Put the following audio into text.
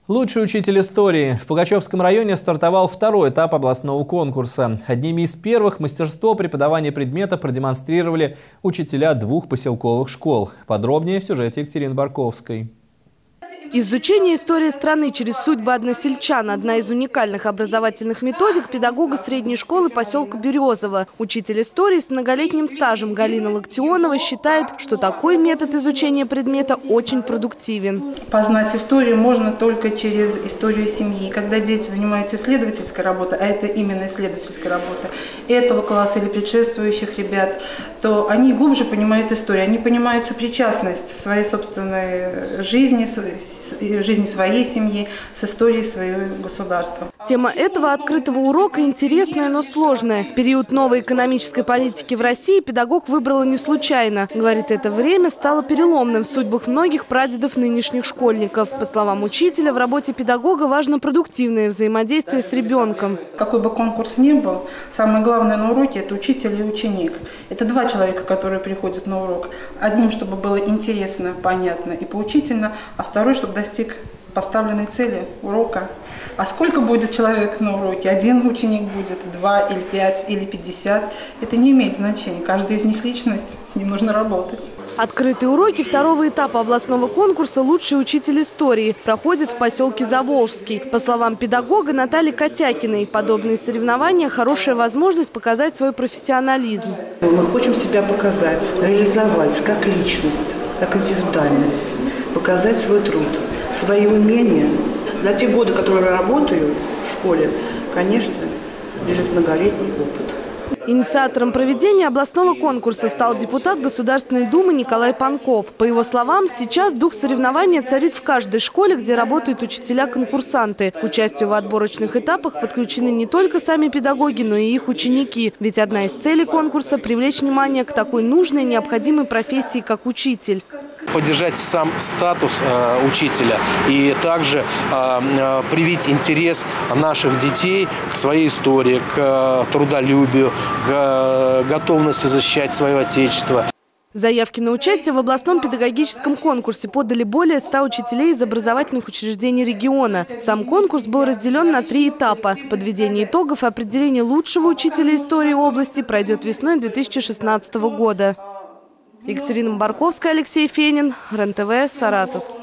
Лучший учитель истории. В Пугачевском районе стартовал второй этап областного конкурса. Одними из первых мастерство преподавания предмета продемонстрировали учителя 2 поселковых школ. Подробнее в сюжете Екатерины Барковской. Изучение истории страны через судьбы односельчан – одна из уникальных образовательных методик педагога средней школы поселка Березово. Учитель истории с многолетним стажем Галина Локтионова считает, что такой метод изучения предмета очень продуктивен. Познать историю можно только через историю семьи. Когда дети занимаются исследовательской работой, а это именно исследовательская работа этого класса или предшествующих ребят, то они глубже понимают историю, они понимают сопричастность своей собственной жизни своей семьи с историей своего государства. Тема этого открытого урока интересная, но сложная. Период новой экономической политики в России педагог выбрала не случайно. Говорит, это время стало переломным в судьбах многих прадедов нынешних школьников. По словам учителя, в работе педагога важно продуктивное взаимодействие с ребенком. Какой бы конкурс ни был, самое главное на уроке – это учитель и ученик. Это 2 человека, которые приходят на урок. Одним, чтобы было интересно, понятно и поучительно, а второй, чтобы достиг поставленной цели урока. А сколько будет человек на уроке? 1 ученик будет, 2 или 5 или 50. Это не имеет значения. Каждый из них личность, с ним нужно работать. Открытые уроки второго этапа областного конкурса «Лучший учитель истории» проходят в поселке Заволжский. По словам педагога Натальи Котякиной, подобные соревнования – хорошая возможность показать свой профессионализм. Мы хотим себя показать, реализовать как личность, как индивидуальность, показать свой труд, свои умения. За те годы, которые я работаю в школе, конечно, лежит многолетний опыт. Инициатором проведения областного конкурса стал депутат Государственной Думы Николай Панков. По его словам, сейчас дух соревнования царит в каждой школе, где работают учителя-конкурсанты. К участию в отборочных этапах подключены не только сами педагоги, но и их ученики. Ведь одна из целей конкурса – привлечь внимание к такой нужной и необходимой профессии, как учитель. Поддержать сам статус учителя и также привить интерес наших детей к своей истории, к трудолюбию, к готовности защищать свое отечество. Заявки на участие в областном педагогическом конкурсе подали более 100 учителей из образовательных учреждений региона. Сам конкурс был разделен на 3 этапа. Подведение итогов и определение лучшего учителя истории области пройдет весной 2016 года. Екатерина Барковская, Алексей Фенин, РЕН-ТВ, Саратов.